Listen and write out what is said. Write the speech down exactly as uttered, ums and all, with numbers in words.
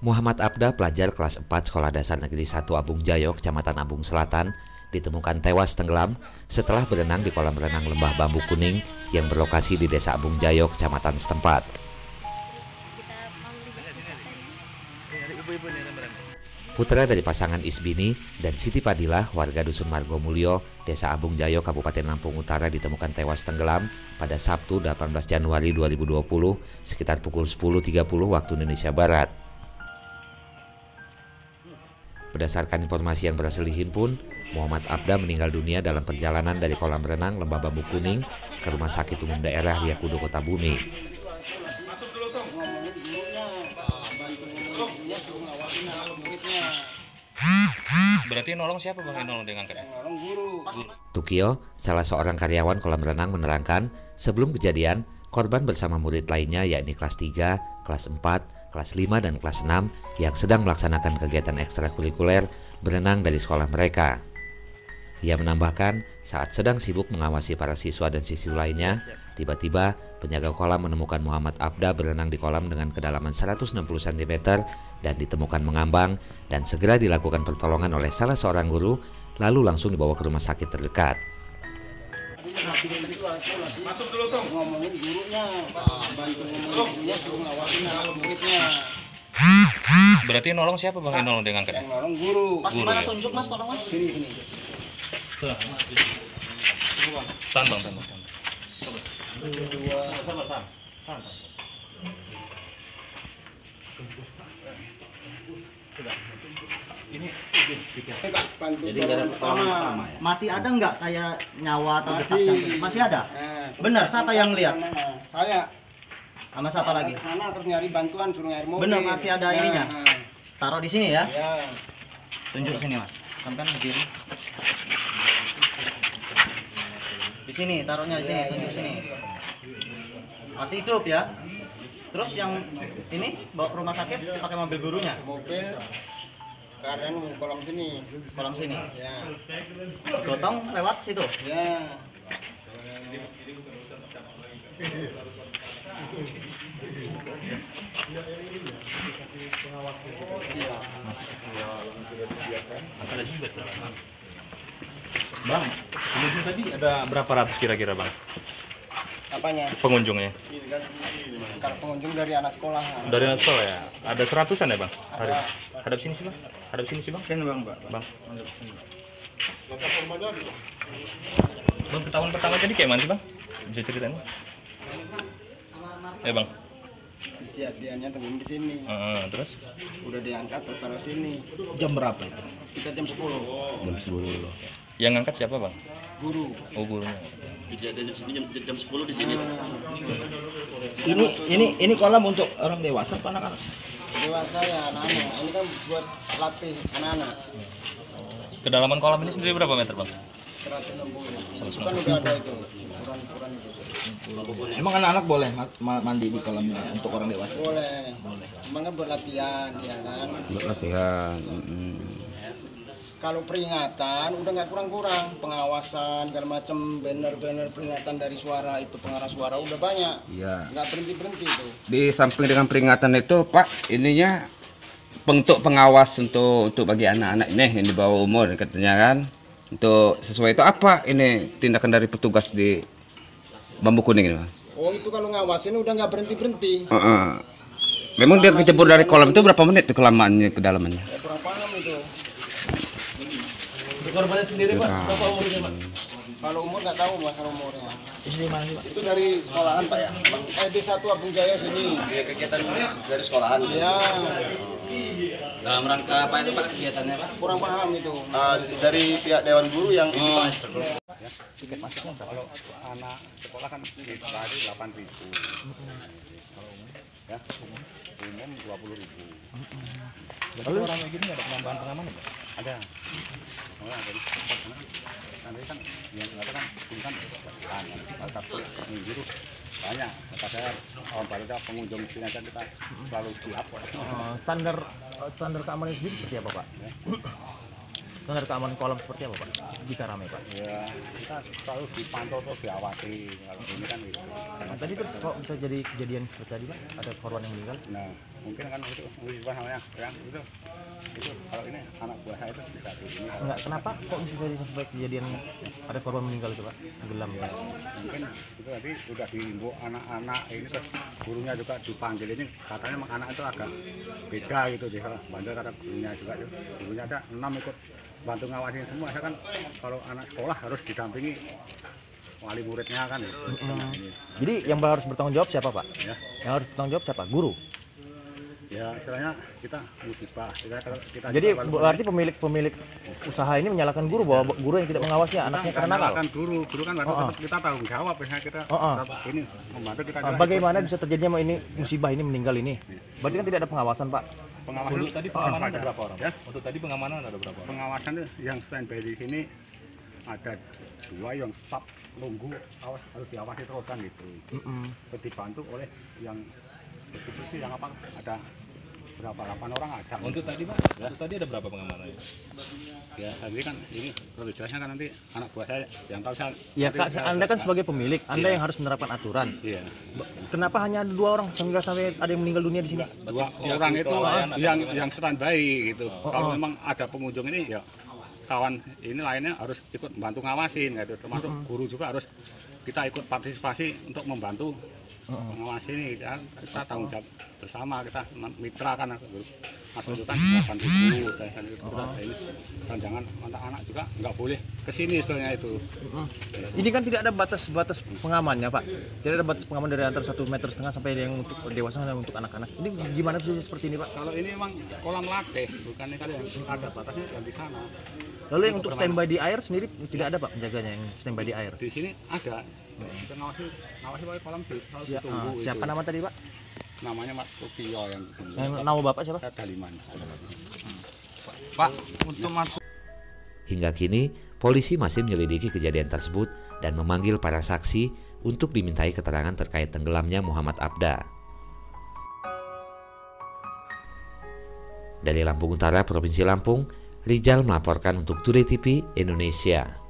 Muhammad Abda, pelajar kelas empat Sekolah Dasar Negeri satu Abung Jayo, Kecamatan Abung Selatan, ditemukan tewas tenggelam setelah berenang di kolam renang Lembah Bambu Kuning yang berlokasi di Desa Abung Jayo, Kecamatan setempat. Putra dari pasangan Isbini dan Siti Padilla, warga Dusun Margomulyo, Desa Abung Jayo, Kabupaten Lampung Utara, ditemukan tewas tenggelam pada Sabtu delapan belas Januari dua ribu dua puluh sekitar pukul sepuluh tiga puluh waktu Indonesia Barat. Berdasarkan informasi yang berhasil dihimpun, Muhammad Abda meninggal dunia dalam perjalanan dari kolam renang Lembah Bambu Kuning ke Rumah Sakit Umum Daerah Riyakudu, Kota Bumi. Berarti nolong siapa bang? Yang nolong dia ngangkat? Nolong guru. Tukio, salah seorang karyawan kolam renang, menerangkan sebelum kejadian, korban bersama murid lainnya yakni kelas tiga, kelas empat, kelas lima, dan kelas enam yang sedang melaksanakan kegiatan ekstrakurikuler berenang dari sekolah mereka. Ia menambahkan, saat sedang sibuk mengawasi para siswa dan siswi lainnya, tiba-tiba penjaga kolam menemukan Muhammad Abda berenang di kolam dengan kedalaman seratus enam puluh sentimeter dan ditemukan mengambang, dan segera dilakukan pertolongan oleh salah seorang guru, lalu langsung dibawa ke rumah sakit terdekat. Masuk dulu tuh. Ngomongin gurunya, bantu ngomongin gurunya, suruh ngawasin muridnya. Berarti nolong siapa bang? Yang nolong dia ngangkat? Yang nolong guru. Mas guru, Mana ya? tunjuk mas, tolong mas. Sini sini. Tahan bang, tahan bang. Ini Jadi gara pertama ya? Masih ada nggak kayak nyawa atau Masih. kesaksian? Masih ada? Nah, Benar, siapa yang lihat? Saya. Sama siapa lagi? Sana terus nyari bantuan, suruh nyari mobil. Benar, masih ada Nah, ininya? nah. Taruh di sini ya. Ya. Tunjuk sini mas. Sampai berdiri. Di sini, taruhnya di sini, tunjuk sini. Masih hidup ya. Terus yang ini bawa ke rumah sakit pakai mobil gurunya. Mobil karen kolam sini. Kolam sini. Ya. Gotong lewat situ. Ya. Bang, pengunjung tadi ada berapa ratus kira-kira bang? Apanya? Pengunjungnya? Kalau pengunjung dari anak sekolah. Dari anak sekolah ya? Ada seratusan ya bang? Hadap, hadap sini sih bang? Hadap sini sih bang? Sini bang, Mbak. Bang, bang ketahuan pertama tadi kayak mana sih bang? Bisa ceritain? Ya bang. Kejadiannya temuin di sini. Uh, terus? Udah diangkat terus taruh sini. Jam berapa itu? Kita jam sepuluh. Jam sepuluh. Yang ngangkat siapa bang? Guru. Oh gurunya. Kejadian di sini jam, jam sepuluh di sini. Ini ini ini kolam untuk orang dewasa apa anak-anak? Dewasa ya anak-anak. Ini kan buat latih anak-anak. Kedalaman kolam ini sendiri berapa meter bang? seratus enam puluh. seratus Kan udah ada itu. Ukuran-ukuran itu. Emang anak-anak boleh ma- ma- mandi di kolam ini untuk orang dewasa? Boleh. Cuma kan buat latihan ya kan. Buat latihan. Kalau peringatan udah nggak kurang-kurang, pengawasan segala macam, banner-banner peringatan dari suara itu, pengarah suara udah banyak. Iya. Nggak berhenti-berhenti itu. Di samping dengan peringatan itu, Pak, ininya bentuk pengawas untuk untuk bagi anak-anak ini yang di bawah umur katanya kan. Untuk sesuai itu apa ini tindakan dari petugas di Bambu Kuning ini, Mas? Oh itu kalau ngawasin udah nggak berhenti-berhenti. Heeh. Memang dia kecebur dari kolam itu berapa menit tuh kelamaannya kedalamannya? Ya, kurang paham itu. Korbannya sendiri pak, Nah. berapa umurnya pak? Kalau umur nggak tahu masalah umurnya. Ini mana sih pak? Itu dari sekolahan Pak ya. Eh di satu Abung Jaya sini. Ya, kegiatan dari sekolahan. Ya Dalam rangka apa itu Pak kegiatannya Pak? kurang paham itu. Ah, dari pihak Dewan Guru yang ini Pak. Tiket masuknya berapa? Kalau anak sekolah kan itu hari delapan ribu. Kalau umum ya umum umum dua puluh ribu. Lalu orang kayak gini ada penambahan pengamanan ya? Ada. Oh, ada di tempat sana. Nanti kan yang kata kan ini kan kan tapi pengunjung banyak. Kata saya awal baru ada pengunjung sini aja kita selalu siap. Oh, standar standar keamanan sendiri seperti apa pak? Standar keamanan kolam seperti apa pak? Jika ramai pak? Ya kita selalu dipantau terus diawasi. Kalau ini kan gitu. Tadi terus kok bisa jadi kejadian seperti tadi Pak? Ada korban yang meninggal? Nah, mungkin kan itu musibah namanya, ya itu. Itu kalau ini anak buah saya itu bisa di sini. Enggak, kenapa kok bisa jadi sampai kejadian ada korban meninggal itu Pak? Tenggelam ya. Mungkin itu tadi sudah diimbau anak-anak ini terus gurunya juga dipanggil ini katanya memang anak itu agak beda gitu deh kalau bandel kata gurunya juga tuh. Gurunya ada enam ikut bantu ngawasin semua. Saya kan kalau anak sekolah harus didampingi wali muridnya kan. Mm-hmm. Jadi yang harus bertanggung jawab siapa Pak? Ya. Yang harus bertanggung jawab siapa? Guru. Ya istilahnya kita musibah. Kita, kita Jadi berarti pemilik pemilik usaha ini menyalahkan guru bahwa guru yang tidak mengawasi anaknya karena nakal. Kan guru, guru kan harus Oh, oh. tetap kita tanggung jawab ya kita. Oh, oh. Ini membantu kita. Ah, bagaimana bisa terjadinya ini musibah ini meninggal ini? Berarti kan tidak ada pengawasan Pak. Pengawasan Untuk tadi pengamanan ada ada. berapa orang? Ya? Untuk tadi pengamanan ada berapa orang? Pengawasan tuh yang standby di sini ada dua yang stop nunggu awas harus diawasi terus kan gitu. Mm-mm. Dibantu oleh yang institusi yang apa ada berapa delapan orang ada. Untuk tadi Pak, Ya. untuk tadi ada berapa pengamanan? Ya tadi kan ini kalau jelasnya kan nanti anak buah saya yang tahu saya. Ya nanti Kak, saya- Anda kan sebagai pemilik, Anda Iya. yang harus menerapkan aturan. Iya. Kenapa hanya ada dua orang sehingga sampai ada yang meninggal dunia di sini? Dua Ya, orang itu itu pelayan atau yang gimana? yang standby gitu. Oh, Kalau oh. memang ada pengunjung ini ya kawan ini lainnya harus ikut membantu ngawasin gitu. Termasuk guru juga harus kita ikut partisipasi untuk membantu mengawasi ini kan kita tanggung jawab bersama kita mitra kan masuk itu kan delapan ribu saya kan itu kita ini kan jangan anak-anak juga nggak boleh kesini istilahnya itu. Ini kan tidak ada batas-batas pengamannya Pak. Tidak ada batas pengaman dari antara satu meter setengah sampai yang untuk dewasa dan untuk anak-anak. Ini gimana bisa seperti ini Pak? Kalau ini memang kolam latih bukan ini kan yang ada batasnya yang di sana. Lalu yang untuk standby di air sendiri tidak ada Pak penjaganya yang standby di air. Di sini ada kita ngawasi ngawasi pakai kolam di harus Sia- ditunggu ah, siapa itu. nama tadi Pak? Namanya Mas Sutio yang Yang nama Bapak siapa? Daliman. Pak, untuk masuk Hingga kini, polisi masih menyelidiki kejadian tersebut dan memanggil para saksi untuk dimintai keterangan terkait tenggelamnya Muhammad Abda. Dari Lampung Utara, Provinsi Lampung, Rizal melaporkan untuk Today T V Indonesia.